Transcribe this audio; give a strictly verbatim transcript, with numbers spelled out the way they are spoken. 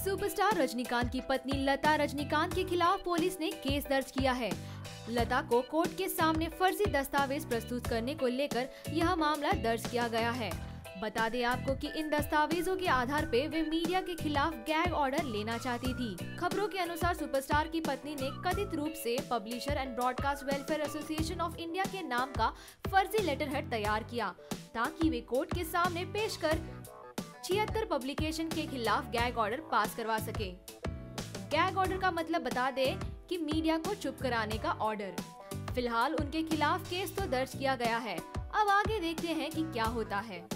Superstar Rajinikanth की पत्नी लता रजनीकांत के खिलाफ पुलिस ने केस दर्ज किया है। लता को कोर्ट के सामने फर्जी दस्तावेज प्रस्तुत करने को लेकर यह मामला दर्ज किया गया है। बता दें आपको कि इन दस्तावेजों के आधार पे वे मीडिया के खिलाफ गैग ऑर्डर लेना चाहती थी। खबरों के अनुसार सुपरस्टार की पत्नी ने कथित रूप से publisher and broadcast welfare association of India के नाम का फर्जी लेटर हेड तैयार किया ताकि वे कोर्ट के सामने पेश कर छिहत्तर पब्लिकेशन के खिलाफ गैग ऑर्डर पास करवा सके। गैग ऑर्डर का मतलब बता दे कि मीडिया को चुप कराने का ऑर्डर। फिलहाल उनके खिलाफ केस तो दर्ज किया गया है। अब आगे देखते हैं कि क्या होता है।